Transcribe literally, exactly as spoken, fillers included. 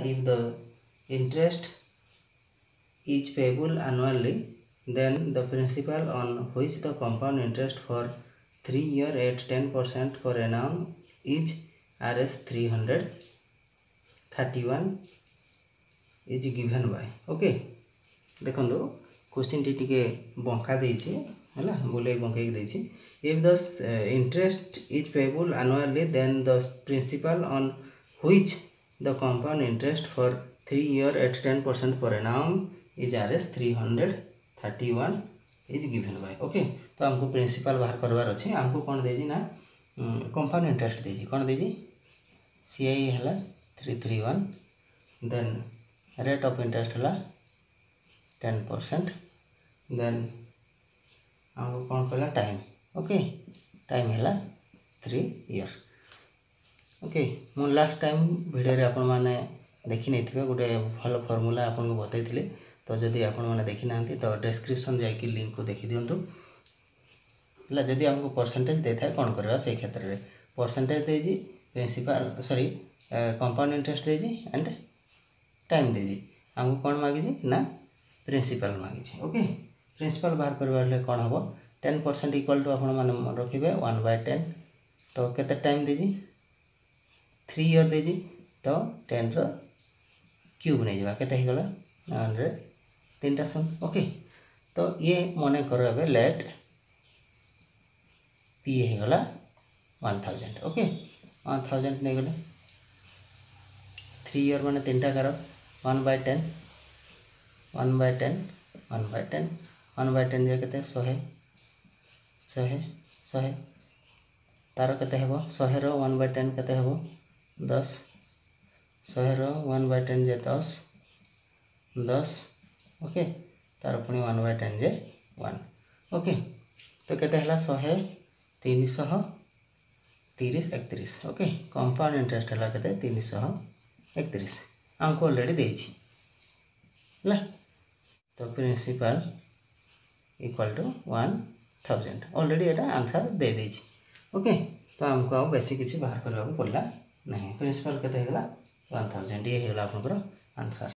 if the interest is payable annually, then the principal on which the compound interest for three year at ten percent per annum is Rs three hundred thirty-one is given by. Okay देखो question टी टिके बंका देछि हला बोले बंके देछि. If the uh, interest is payable annually, then the principal on which the compound interest for three year at ten percent per annum is Rs three hundred thirty-one is given by. Okay तो हमको principal बाहर करवार अछि. हमको कोन देछि ना compound interest देछि. कोन देछि सीआई हला three thirty-one, then rate of interest हला ten percent, then हमको कोन कहला टाइम. ओके टाइम है थ्री इयर. ओके मु लास्ट टाइम वीडियो रे आपण माने देखि नै थिबे गोटे भल फार्मूला आपन को बतै थिले. तो जदि आपण माने देखि नांती तो डिस्क्रिप्शन जाई कि लिंक को देखि दियंतु. हला जदि हमको परसेंटेज देथा कोन करबा से क्षेत्र रे परसेंटेज देजी प्रिंसिपल सॉरी कंपाउंड इंटरेस्ट देजी एंड टाइम देजी. हमको कोन मागी जी ना प्रिंसिपल मागी छी. ओके प्रिंसिपल बाहर करबा ले कोन हबो टेन परसेंट इक्वल टू आपण माने रखिबे वन बाय टेन. तो केते टाइम देजी थ्री इयर देजी. तो टेन रो क्यूब नै जबा केते हे गला हंड्रेड तीन टा सुन. ओके तो ये मने करो एबे लेट पी हे गला one thousand. Okay one thousand नै गले थ्री इयर माने तीन टा करो one by ten one by ten one by ten one by ten जे केते सौ शहे शहे तार केते हेबो शहे रो वन बाय टेन केते हेबो दस. शहे रो वन बाय टेन जे दस दस. ओके तार पुनी वन बाय टेन जे वन. ओके तो केते हला शहे तीन सौ तीस एकतीस. ओके कंपाउंड इंटरेस्ट हला केते तीन सौ एकतीस हमको ऑलरेडी देछि हला. तो principal equal to one thousand already एटा आंसर दे देछि. ओके तो हमको अब बेसी किछि बाहर करबा को पड़ला नहीं. प्रिंसिपल केते हेला वन थाउजेंड. ये हेला आपनकर आंसर.